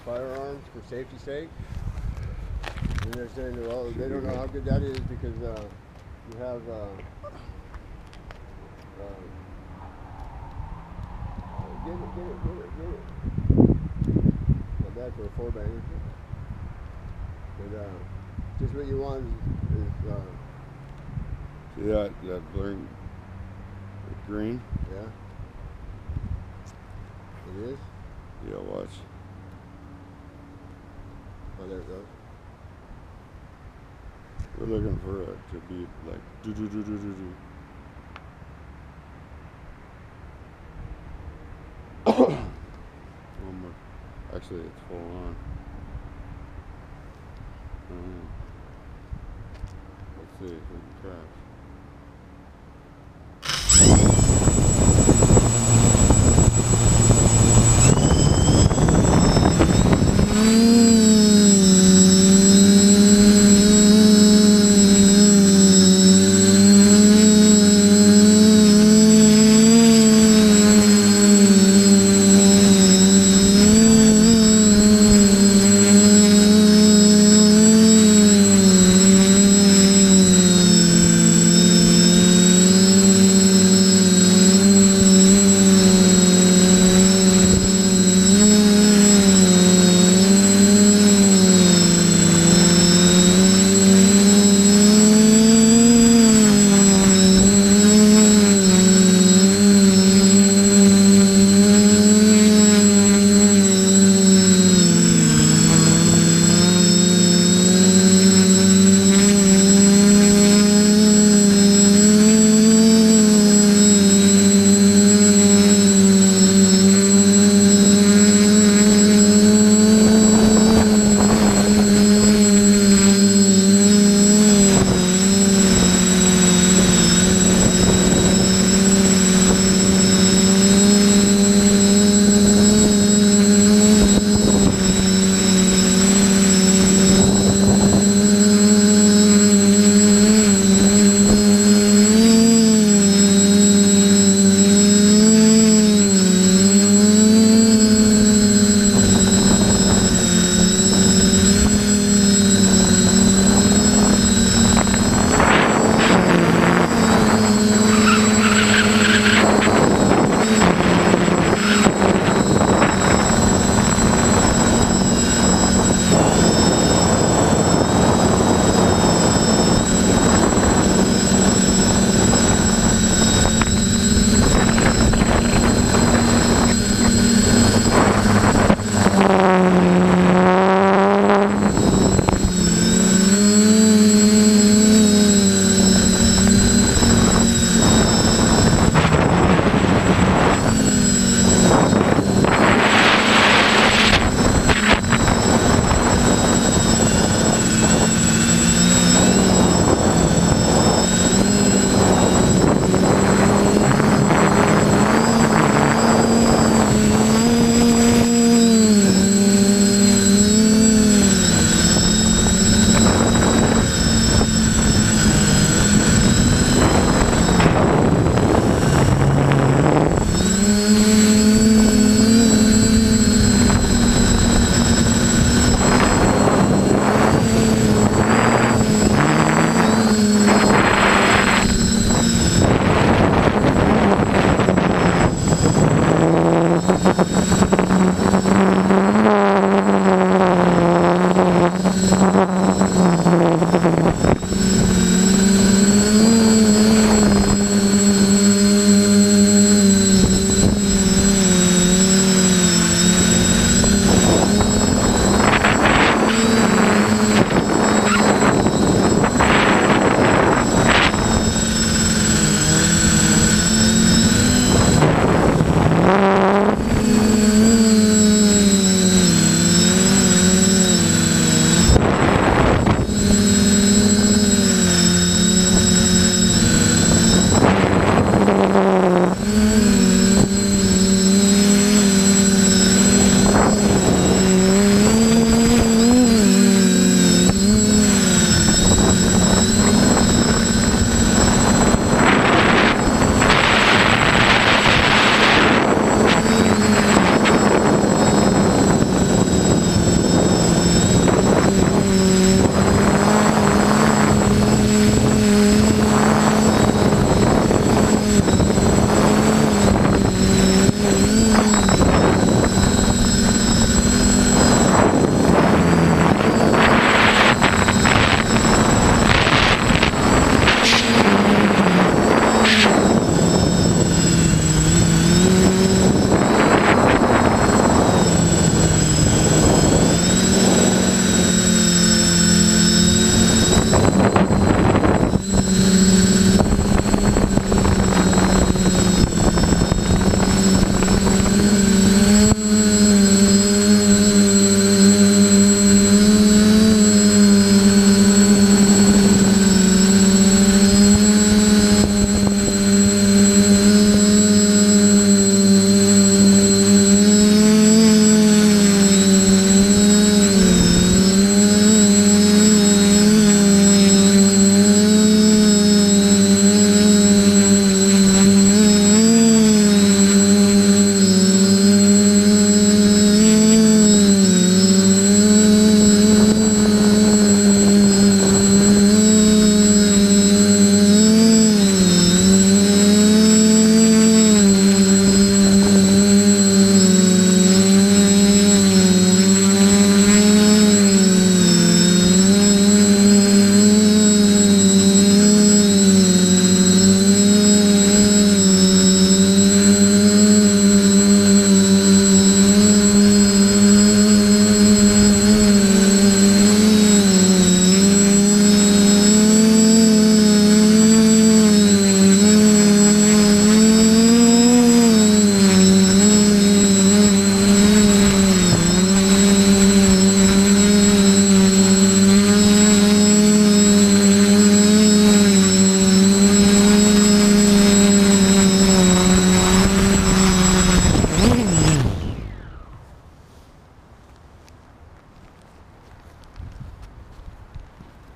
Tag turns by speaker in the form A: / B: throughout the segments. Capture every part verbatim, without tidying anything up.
A: firearms for safety's sake. And they're saying, well, they don't know how good that is because uh, you have uh, uh, get it, get it, get it, get it. Not bad for a four banger. But uh, just what you want is, is uh,
B: see that that blurring the green?
A: yeah. It is?
B: Yeah, watch.
A: Oh, there it goes.
B: We're looking for it to be like do do do do do do. One more. Actually, it's full on. Um, let's see if we can crash.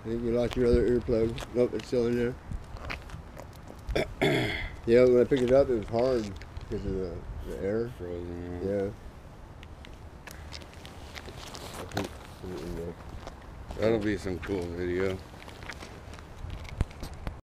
A: I think you lost your other earplug. Nope, it's still in there. Yeah, when I picked it up, it was hard because of the, the air.
B: Frozen.
A: Yeah. I think-
B: That'll be some cool video.